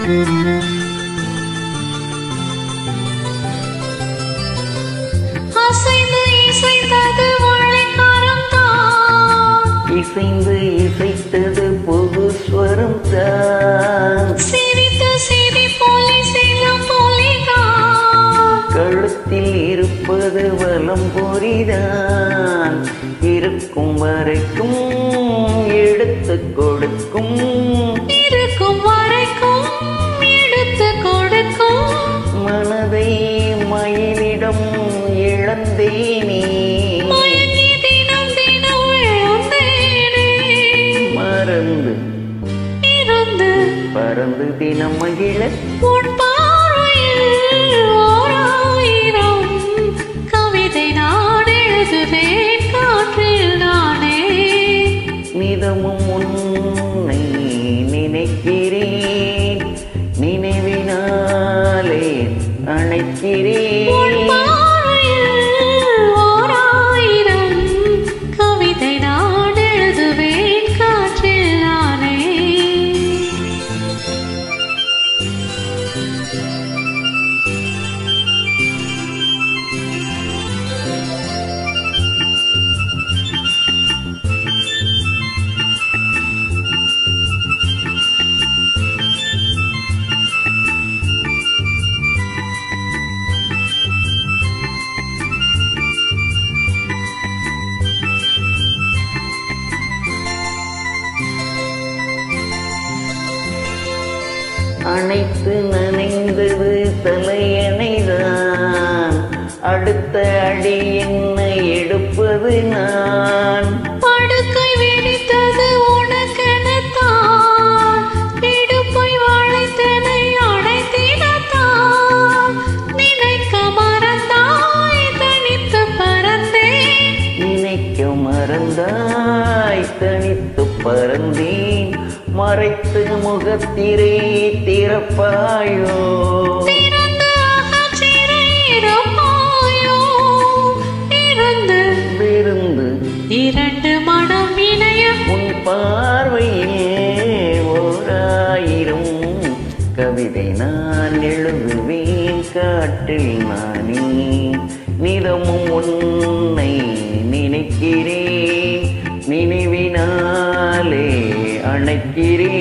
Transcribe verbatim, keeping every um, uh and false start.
அசைந்து இசைத்தது வாழைக்காரம் தான், இசைந்து இசைத்தது புது ஸ்வரம் தான், சிரித்து சிரி போலி செல்லும் போலிதான், கழுத்தில் இருப்பது வலம் பொறிதான், இருக்கும் வரைக்கும் எடுத்து கொடுக்கும், இருக்கும் வரைக்கும் எடுத்து கொடுக்கும், மனதை மயிலிடம் இழந்தேனே, மயங்கி தினம் தினம் விழுந்தேனே, மறந்து இருந்து பறந்து தினம் மகிழ உன் பார்வையில் ஓர் ஆயிரம் கவிதை நான் எழுதுவேன் காற்றில் நானே. நிதமும் உன்னை நினைக்கிறேன், நினைவினாலே அணைக்கிறேன், உன் பார்வையில் ஓர் ஆயிரம் கவிதை நான் எழுதுவேன் காற்றில் நானே. அனைத்து நனைந்தது தலையணைதான், அடுத்த அடி என்ன எடுப்பது நான், படுக்கை விரித்தது உனக்கெனத்தான், இடுப்பை வளைத்தனை அடைத்திடத்தான், நினைக்க மறந்தாய் தனித்து பறந்தேன், நினைக்க மறந்தாய் தனித்து பறந்தேன், மறைத்து முகத்திரை திறப்பாயோ, திறந்து அகச்சிறை இருப்பாயோ, இருந்து விருந்து இரண்டு மனம் இணைய உன் பார்வையிலே ஓராயிரம் கவிதை நான் எழுதுவேன் காற்றில் நானே, நிதமும் உன்னை நினைக்கிறேன், நினைவினாலே அணைக்கிறேன்.